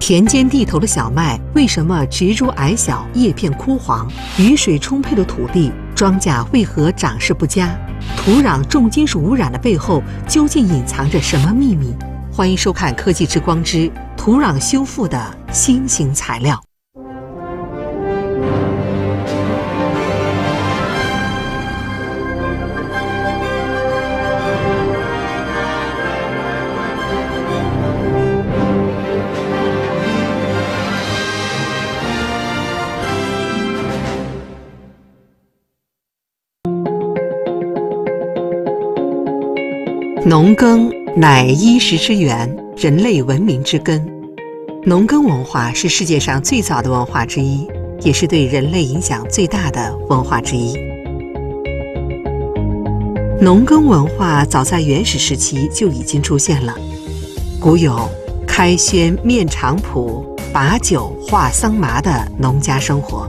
田间地头的小麦为什么植株矮小、叶片枯黄？雨水充沛的土地，庄稼为何长势不佳？土壤重金属污染的背后究竟隐藏着什么秘密？欢迎收看《科技之光之土壤修复的新型材料》。农耕乃衣食之源，人类文明之根。农耕文化是世界上最早的文化之一，也是对人类影响最大的文化之一。农耕文化早在原始时期就已经出现了，古有开轩面场圃，把酒话桑麻的农家生活。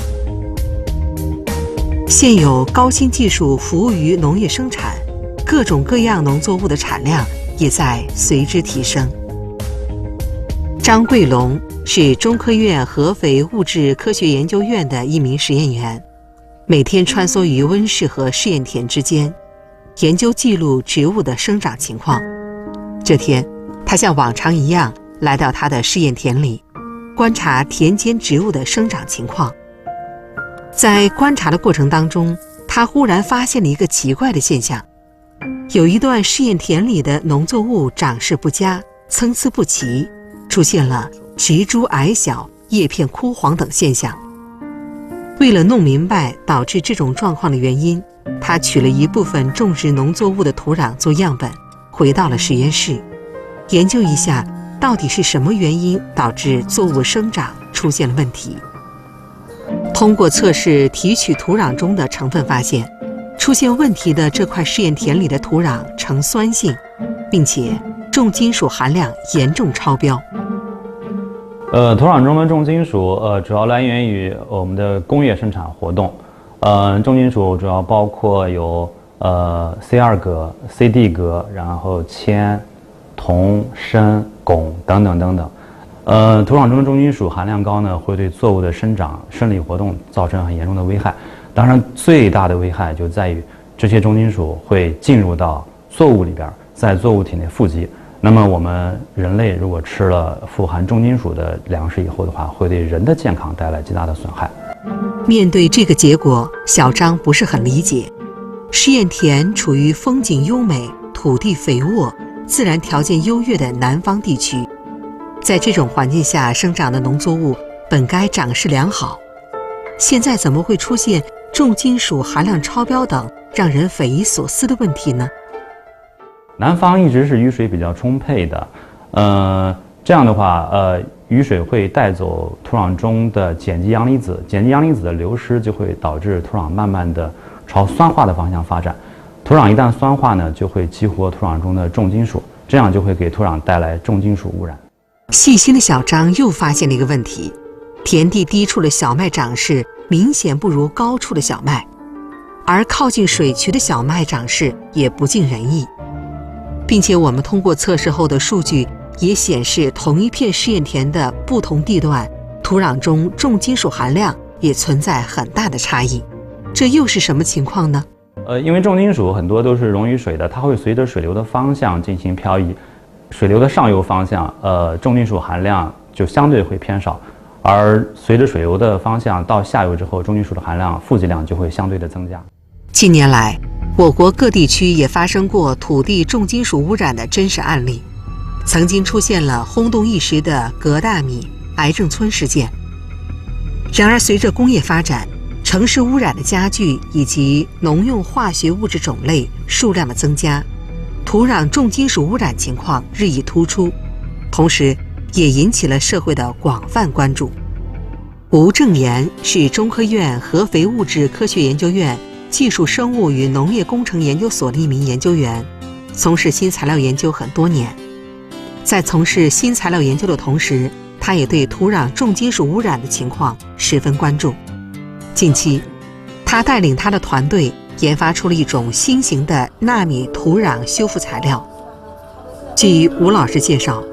现有高新技术服务于农业生产，各种各样农作物的产量也在随之提升。张桂龙是中科院合肥物质科学研究院的一名实验员，每天穿梭于温室和试验田之间，研究记录植物的生长情况。这天，他像往常一样来到他的试验田里，观察田间植物的生长情况。在观察的过程当中，他忽然发现了一个奇怪的现象。有一段试验田里的农作物长势不佳，参差不齐，出现了植株矮小、叶片枯黄等现象。为了弄明白导致这种状况的原因，他取了一部分种植农作物的土壤做样本，回到了实验室，研究一下到底是什么原因导致作物生长出现了问题。通过测试提取土壤中的成分发现，出现问题的这块试验田里的土壤呈酸性，并且重金属含量严重超标。 土壤中的重金属主要来源于我们的工业生产活动。重金属主要包括有C2 铬、CD 铬，然后铅、铜、砷、汞等等等等。土壤中的重金属含量高呢，会对作物的生长、生理活动造成很严重的危害。当然，最大的危害就在于这些重金属会进入到作物里边，在作物体内富集。那么我们人类如果吃了富含重金属的粮食以后的话，会对人的健康带来极大的损害。 面对这个结果，小张不是很理解。试验田处于风景优美、土地肥沃、自然条件优越的南方地区，在这种环境下生长的农作物本该长势良好，现在怎么会出现重金属含量超标等让人匪夷所思的问题呢？ 南方一直是雨水比较充沛的，这样的话，雨水会带走土壤中的碱基阳离子，碱基阳离子的流失就会导致土壤慢慢的朝酸化的方向发展。土壤一旦酸化呢，就会激活土壤中的重金属，这样就会给土壤带来重金属污染。 细心的小张又发现了一个问题：田地低处的小麦长势明显不如高处的小麦，而靠近水渠的小麦长势也不尽人意，并且我们通过测试后的数据也显示，同一片试验田的不同地段，土壤中重金属含量也存在很大的差异。这又是什么情况呢？ 因为重金属很多都是溶于水的，它会随着水流的方向进行漂移。水流的上游方向，重金属含量就相对会偏少。而随着水流的方向到下游之后，重金属的含量、富集量就会相对的增加。 近年来，我国各地区也发生过土地重金属污染的真实案例，曾经出现了轰动一时的葛大米癌症村事件。然而，随着工业发展，城市污染的加剧以及农用化学物质种类、数量的增加，土壤重金属污染情况日益突出，同时也引起了社会的广泛关注。吴正岩是中科院合肥物质科学研究院技术生物与农业工程研究所的一名研究员，从事新材料研究很多年。在从事新材料研究的同时，他也对土壤重金属污染的情况十分关注。近期，他带领他的团队研发出了一种新型的纳米土壤修复材料。据吴老师介绍，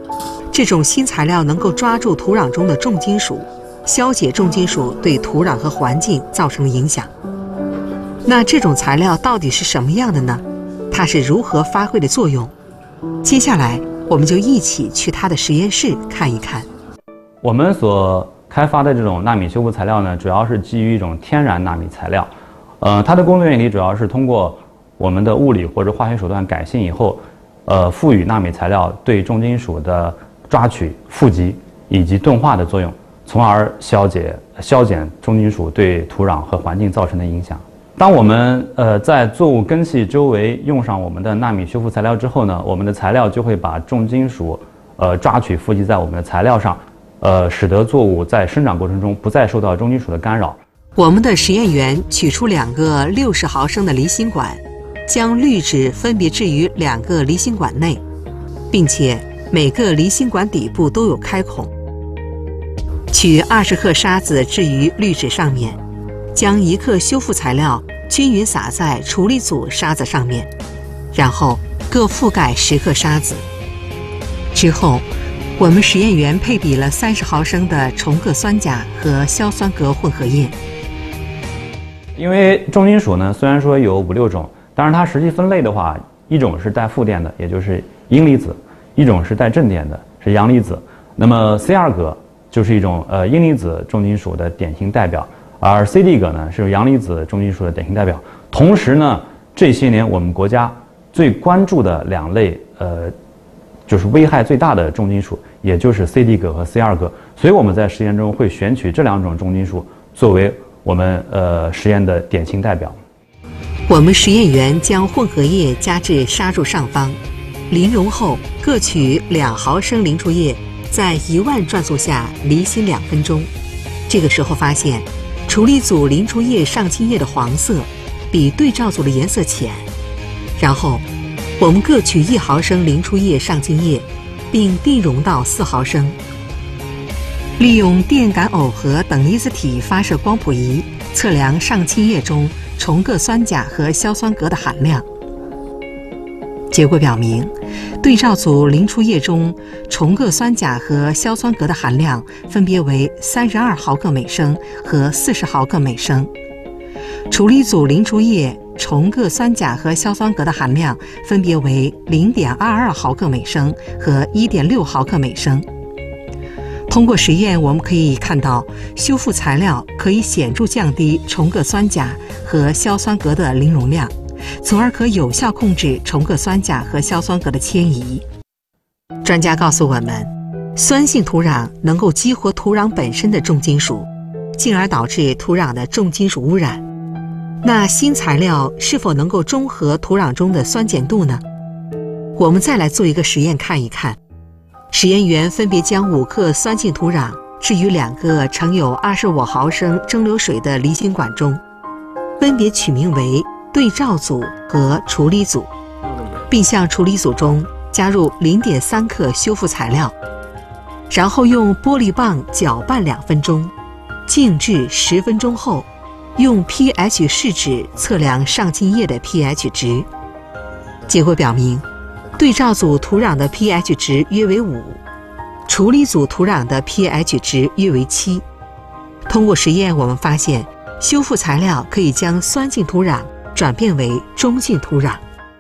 这种新材料能够抓住土壤中的重金属，消解重金属对土壤和环境造成的影响。那这种材料到底是什么样的呢？它是如何发挥的作用？接下来我们就一起去它的实验室看一看。 我们所开发的这种纳米修复材料呢，主要是基于一种天然纳米材料。它的工作原理主要是通过我们的物理或者化学手段改性以后，赋予纳米材料对重金属的抓取、富集以及钝化的作用，从而消减重金属对土壤和环境造成的影响。当我们在作物根系周围用上我们的纳米修复材料之后呢，我们的材料就会把重金属抓取富集在我们的材料上，使得作物在生长过程中不再受到重金属的干扰。 我们的实验员取出2个60毫升的离心管，将滤纸分别置于2个离心管内，并且每个离心管底部都有开孔。取20克沙子置于滤纸上面，将1克修复材料均匀撒在处理组沙子上面，然后各覆盖10克沙子。之后，我们实验员配比了30毫升的重铬酸钾和硝酸镉混合液。 因为重金属呢，虽然说有5、6种，但是它实际分类的话，一种是带负电的，也就是阴离子；一种是带正电的，是阳离子。那么 C2 镉就是一种阴离子重金属的典型代表，而 CD 镉呢是阳离子重金属的典型代表。同时呢，这些年我们国家最关注的2类就是危害最大的重金属，也就是 CD 镉和 C2 镉。所以我们在实验中会选取这2种重金属作为我们实验的典型代表。 我们实验员将混合液加至沙柱上方，淋溶后各取2毫升凝出液，在1万转速下离心2分钟。这个时候发现，处理组凝出液上清液的黄色比对照组的颜色浅。然后，我们各取1毫升凝出液上清液，并定溶到4毫升。利用电感耦合等离子体发射光谱仪测量上清液中重铬酸钾和硝酸镉的含量。结果表明，对照组凝出液中重铬酸钾和硝酸镉的含量分别为32毫克每升和40毫克每升。处理组凝出液重铬酸钾和硝酸镉的含量分别为0.22毫克每升和1.6毫克每升。通过实验，我们可以看到，修复材料可以显著降低重铬酸钾和硝酸镉的磷溶量，从而可有效控制重铬酸钾和硝酸镉的迁移。专家告诉我们，酸性土壤能够激活土壤本身的重金属，进而导致土壤的重金属污染。那新材料是否能够中和土壤中的酸碱度呢？我们再来做一个实验看一看。实验员分别将5克酸性土壤置于2个盛有25毫升蒸馏水的离心管中，分别取名为对照组和处理组，并向处理组中加入0.3克修复材料，然后用玻璃棒搅拌2分钟，静置10分钟后，用 pH 试纸测量上清液的 pH 值。结果表明，对照组土壤的 pH 值约为5，处理组土壤的 pH 值约为7。通过实验，我们发现修复材料可以将酸性土壤转变为中性土壤。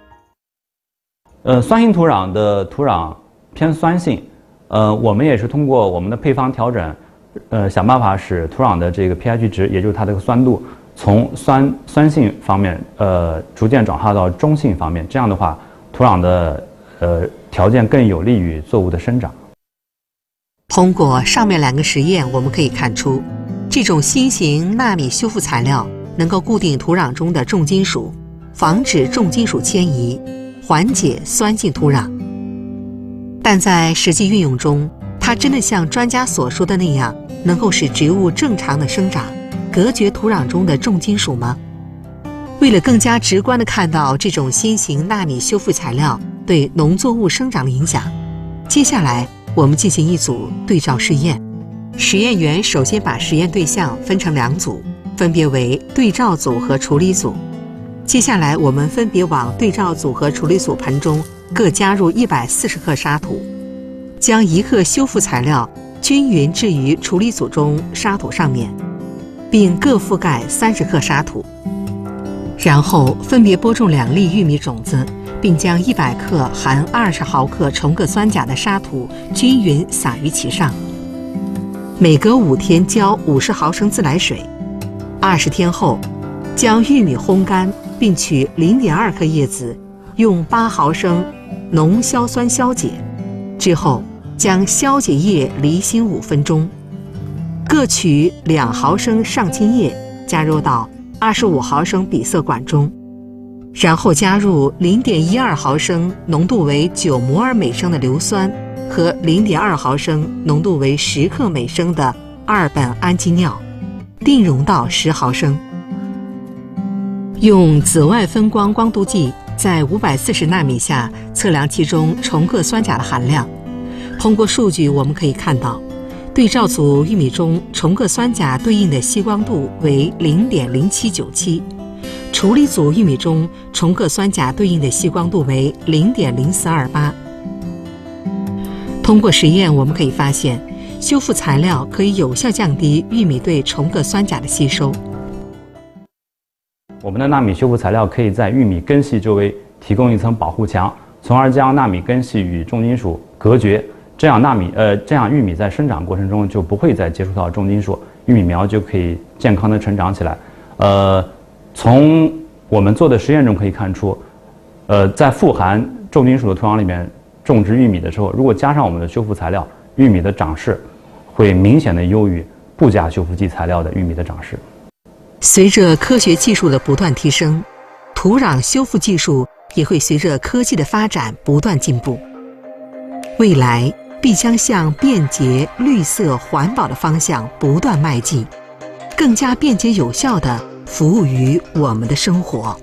酸性土壤的土壤偏酸性，我们也是通过我们的配方调整，想办法使土壤的这个 pH 值，也就是它的酸度，从酸性方面，逐渐转化到中性方面。这样的话，土壤的条件更有利于作物的生长。 通过上面2个实验，我们可以看出，这种新型纳米修复材料能够固定土壤中的重金属，防止重金属迁移，缓解酸性土壤。但在实际运用中，它真的像专家所说的那样，能够使植物正常的生长，隔绝土壤中的重金属吗？为了更加直观地看到这种新型纳米修复材料对农作物生长的影响，接下来我们进行一组对照试验。实验员首先把实验对象分成2组，分别为对照组和处理组。接下来我们分别往对照组和处理组盆中各加入140克沙土， 将1克修复材料均匀置于处理组中沙土上面，并各覆盖30克沙土。然后分别播种2粒玉米种子，并将100克含20毫克重铬酸钾的沙土均匀撒于其上。每隔5天浇50毫升自来水。20天后，将玉米烘干，并取0.2克叶子，用8毫升浓硝酸消解。之后，将消解液离心5分钟，各取2毫升上清液，加入到25毫升比色管中，然后加入0.12毫升浓度为9摩尔每升的硫酸和0.2毫升浓度为10克每升的2苯氨基尿，定容到10毫升。用紫外分光光度计在540纳米下测量其中重铬酸钾的含量。通过数据我们可以看到，对照组玉米中重铬酸钾对应的吸光度为0.0797，处理组玉米中重铬酸钾对应的吸光度为0.0428。通过实验我们可以发现，修复材料可以有效降低玉米对重铬酸钾的吸收。 我们的纳米修复材料可以在玉米根系周围提供一层保护墙，从而将纳米根系与重金属隔绝。这样玉米在生长过程中就不会再接触到重金属，玉米苗就可以健康的成长起来。从我们做的实验中可以看出，在富含重金属的土壤里面种植玉米的时候，如果加上我们的修复材料，玉米的长势会明显的优于不加修复剂材料的玉米的长势。 随着科学技术的不断提升，土壤修复技术也会随着科技的发展不断进步。未来必将向便捷、绿色、环保的方向不断迈进，更加便捷有效地服务于我们的生活。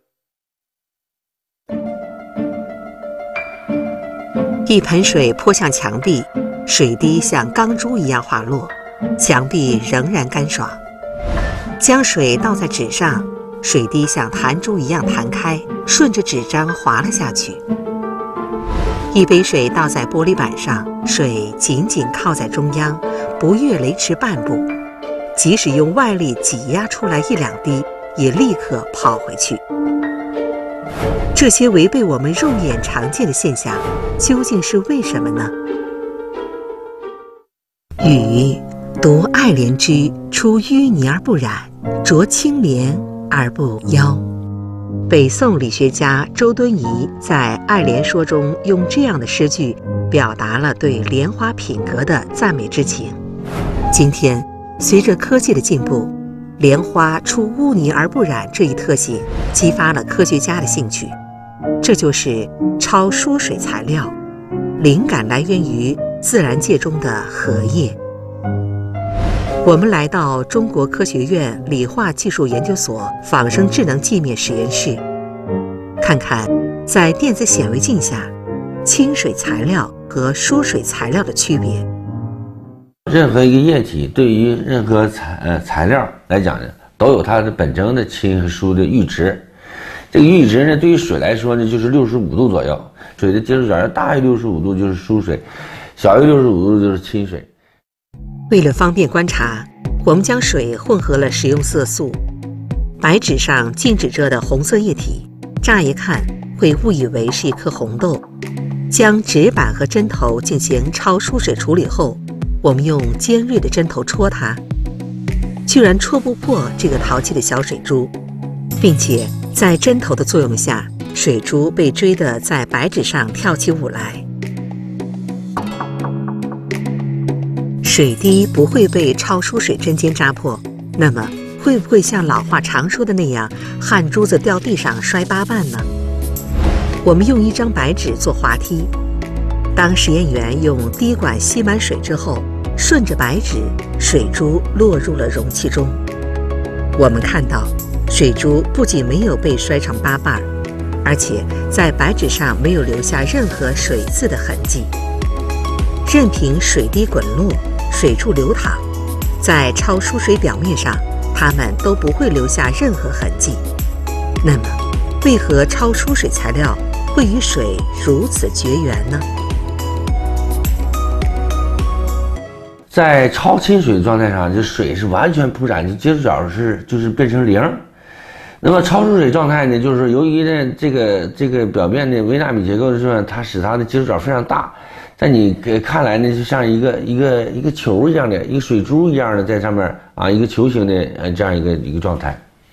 一盆水泼向墙壁，水滴像钢珠一样滑落，墙壁仍然干爽。将水倒在纸上，水滴像弹珠一样弹开，顺着纸张滑了下去。一杯水倒在玻璃板上，水紧紧靠在中央，不越雷池半步，即使用外力挤压出来1-2滴，也立刻跑回去。这些违背我们肉眼常见的现象，究竟是为什么呢？禹独爱莲之，出淤泥而不染，濯清涟而不妖。北宋理学家周敦颐在《爱莲说》中用这样的诗句表达了对莲花品格的赞美之情。今天，随着科技的进步，莲花出污泥而不染这一特性激发了科学家的兴趣。这就是超疏水材料，灵感来源于自然界中的荷叶。我们来到中国科学院理化技术研究所仿生智能界面实验室，看看在电子显微镜下清水材料和疏水材料的区别。 任何一个液体对于任何材料来讲呢，都有它的本身的清和疏的阈值。这个阈值呢，对于水来说呢，就是65度左右。水的接触角大于65度就是疏水，小于65度就是清水。 为了方便观察，我们将水混合了食用色素。白纸上静止着的红色液体，乍一看会误以为是一颗红豆。将纸板和针头进行超疏水处理后，我们用尖锐的针头戳它，居然戳不破这个淘气的小水珠，并且在针头的作用下，水珠被追得在白纸上跳起舞来。水滴不会被超疏水针尖扎破，那么会不会像老话常说的那样，汗珠子掉地上摔8瓣呢？我们用一张白纸做滑梯，当实验员用滴管吸满水之后，顺着白纸，水珠落入了容器中。我们看到，水珠不仅没有被摔成8瓣，而且在白纸上没有留下任何水渍的痕迹。任凭水滴滚落，水柱流淌，在超疏水表面上，它们都不会留下任何痕迹。那么，为何超疏水材料会与水如此绝缘呢？ 在超亲水状态上，这水是完全铺展，接触角就是变成0。那么超疏水状态呢，就是由于呢这个表面的微纳米结构的时候，它使它的接触角非常大，在你看来呢，就像一个球一样的，一个水珠一样的在上面啊，一个球形的这样一个状态。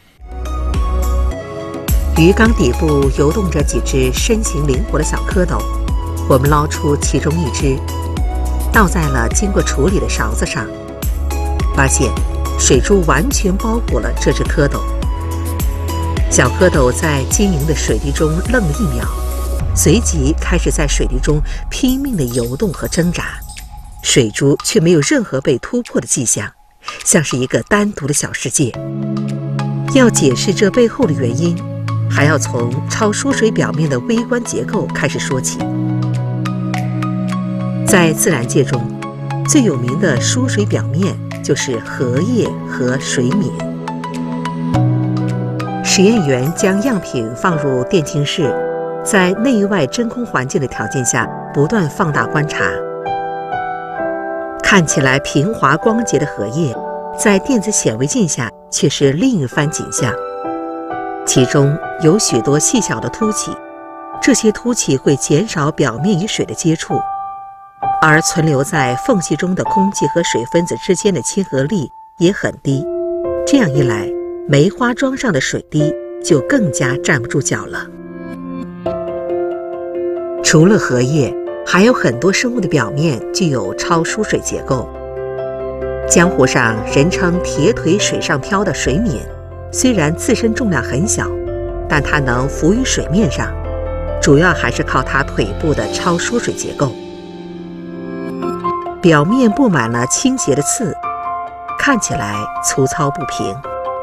鱼缸底部游动着几只身形灵活的小蝌蚪，我们捞出其中一只，倒在了经过处理的勺子上，发现水珠完全包裹了这只蝌蚪。小蝌蚪在晶莹的水滴中愣了1秒，随即开始在水滴中拼命地游动和挣扎，水珠却没有任何被突破的迹象，像是一个单独的小世界。要解释这背后的原因，还要从超疏水表面的微观结构开始说起。在自然界中，最有名的疏水表面就是荷叶和水皿。实验员将样品放入电镜室，在内外真空环境的条件下不断放大观察。看起来平滑光洁的荷叶，在电子显微镜下却是另一番景象。其中有许多细小的凸起，这些凸起会减少表面与水的接触，而存留在缝隙中的空气和水分子之间的亲和力也很低。这样一来，梅花桩上的水滴就更加站不住脚了。除了荷叶，还有很多生物的表面具有超疏水结构。江湖上人称铁腿水上漂的水皿，虽然自身重量很小，但它能浮于水面上，主要还是靠它腿部的超疏水结构。表面布满了倾斜的刺，看起来粗糙不平。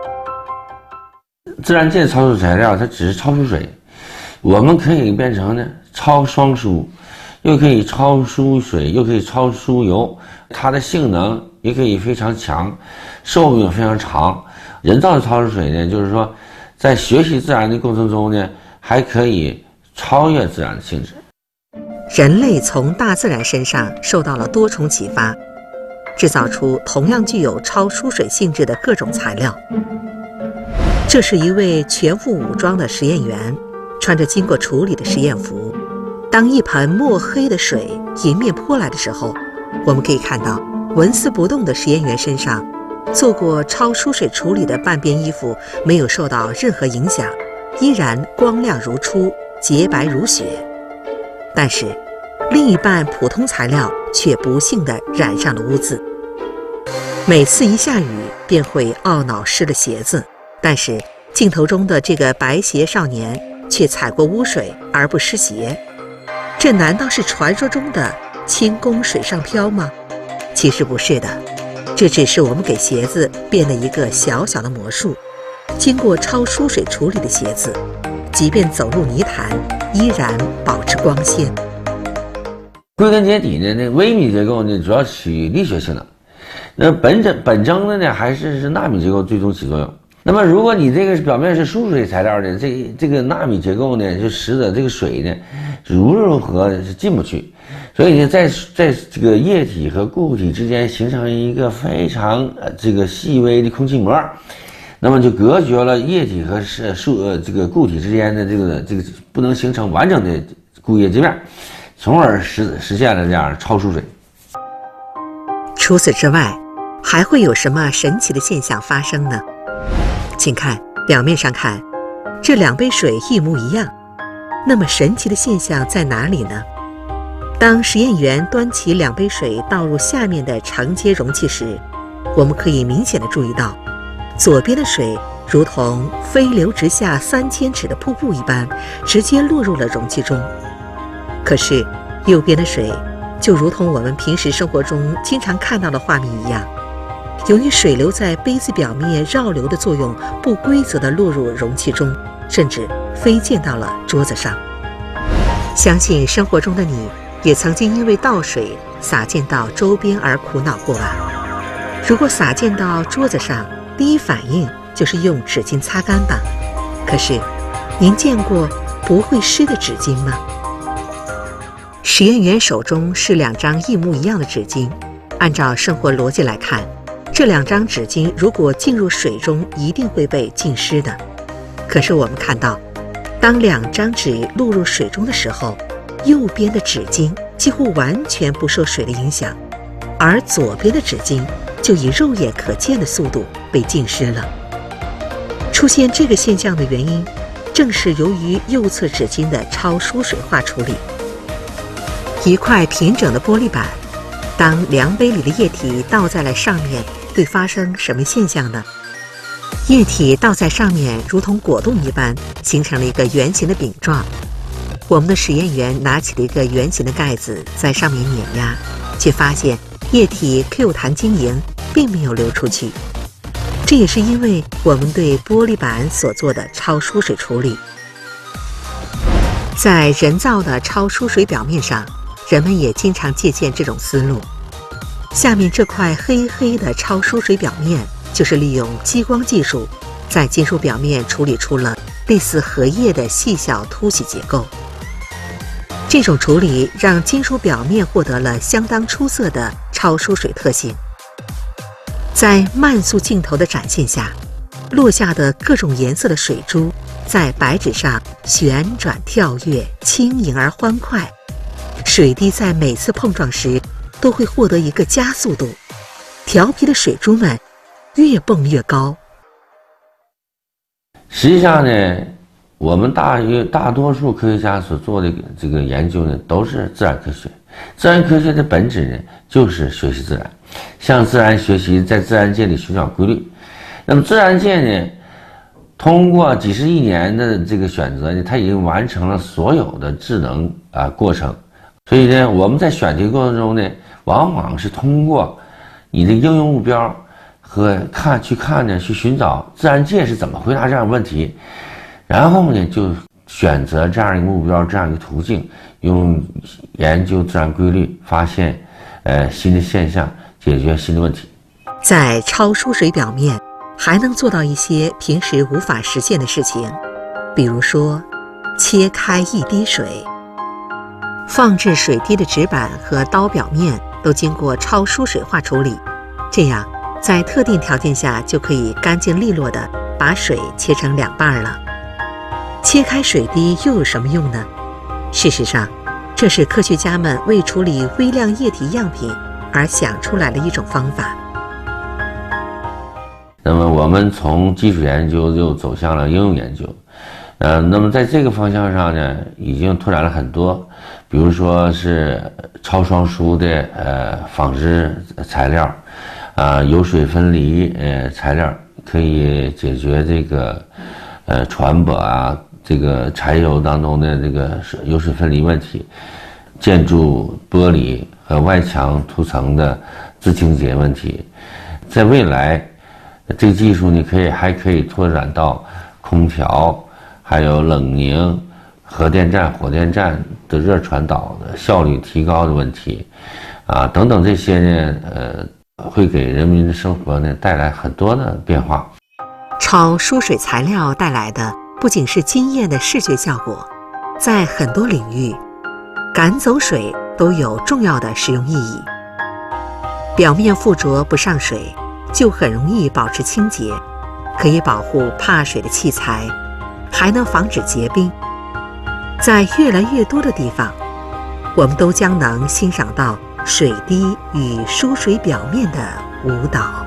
自然界超疏材料它只是超疏水，我们可以变成呢超双疏，又可以超疏水，又可以超疏油，它的性能也可以非常强，寿命非常长。人造的超疏水呢，就是说在学习自然的过程中呢，还可以超越自然的性质。 人类从大自然身上受到了多重启发，制造出同样具有超疏水性质的各种材料。这是一位全副武装的实验员，穿着经过处理的实验服。当一盆墨黑的水迎面泼来的时候，我们可以看到纹丝不动的实验员身上做过超疏水处理的半边衣服没有受到任何影响，依然光亮如初，洁白如雪。但是另一半普通材料却不幸地染上了污渍。每次一下雨便会懊恼湿了鞋子，但是镜头中的这个白鞋少年却踩过污水而不湿鞋。这难道是传说中的轻功水上漂吗？其实不是的，这只是我们给鞋子变了一个小小的魔术。经过超疏水处理的鞋子，即便走入泥潭，依然保持光鲜。 归根结底呢，那微米结构呢，主要起力学性能。那本征的呢，还是纳米结构最终起作用。那么，如果你这个表面是疏水材料的，这个纳米结构呢，就使得这个水呢，无论如何是进不去，所以呢，在这个液体和固体之间形成一个非常这个细微的空气膜，那么就隔绝了液体和这个固体之间的这个不能形成完整的固液界面，从而实现了这样超疏水。 除此之外，还会有什么神奇的现象发生呢？请看，表面上看，这2杯水一模一样，那么神奇的现象在哪里呢？当实验员端起2杯水倒入下面的承接容器时，我们可以明显地注意到，左边的水如同飞流直下3000尺的瀑布一般，直接落入了容器中。可是右边的水就如同我们平时生活中经常看到的画面一样，由于水流在杯子表面绕流的作用，不规则地落入容器中，甚至飞溅到了桌子上。相信生活中的你也曾经因为倒水洒溅到周边而苦恼过吧？如果洒溅到桌子上，第一反应就是用纸巾擦干吧。可是，您见过不会湿的纸巾吗？实验员手中是2张一模一样的纸巾， 按照生活逻辑来看，这2张纸巾如果进入水中，一定会被浸湿的。可是我们看到，当2张纸落入水中的时候，右边的纸巾几乎完全不受水的影响，而左边的纸巾就以肉眼可见的速度被浸湿了。出现这个现象的原因，正是由于右侧纸巾的超疏水化处理。一块平整的玻璃板，当量杯里的液体倒在了上面，会发生什么现象呢？液体倒在上面如同果冻一般，形成了一个圆形的饼状。我们的实验员拿起了一个圆形的盖子，在上面碾压，却发现液体 Q 弹晶莹，并没有流出去。这也是因为我们对玻璃板所做的超疏水处理。在人造的超疏水表面上，人们也经常借鉴这种思路。下面这块黑黑的超疏水表面，就是利用激光技术，在金属表面处理出了类似荷叶的细小凸起结构。这种处理让金属表面获得了相当出色的超疏水特性。在慢速镜头的展现下，落下的各种颜色的水珠在白纸上旋转跳跃，轻盈而欢快。水滴在每次碰撞时都会获得一个加速度，调皮的水珠们越蹦越高。 实际上呢，我们大多数科学家所做的这个研究呢，都是自然科学。自然科学的本质呢，就是学习自然，向自然学习，在自然界里寻找规律。那么自然界呢，通过几十亿年的这个选择呢，它已经完成了所有的智能过程。所以呢，我们在选题过程中呢，往往是通过你的应用目标和去寻找自然界是怎么回答这样的问题，然后呢，就选择这样一个目标，这样一个途径，用研究自然规律，发现新的现象，解决新的问题。 在超疏水表面，还能做到一些平时无法实现的事情，比如说切开一滴水。放置水滴的纸板和刀表面都经过超疏水化处理，这样在特定条件下就可以干净利落地把水切成2半了。切开水滴又有什么用呢？事实上，这是科学家们为处理微量液体样品而想出来的一种方法。 那么我们从基础研究就走向了应用研究，那么在这个方向上呢，已经拓展了很多，比如说是超双疏的纺织材料，油水分离材料，可以解决这个船舶这个柴油当中的这个油水分离问题，建筑玻璃和外墙涂层的自清洁问题。在未来，这个技术呢还可以拓展到空调，还有冷凝、核电站、火电站的热传导的效率提高的问题，等等这些呢，会给人民的生活呢带来很多的变化。 超疏水材料带来的不仅是惊艳的视觉效果，在很多领域，赶走水都有重要的实用意义。表面附着不上水，就很容易保持清洁，可以保护怕水的器材，还能防止结冰。在越来越多的地方，我们都将能欣赏到水滴与疏水表面的舞蹈。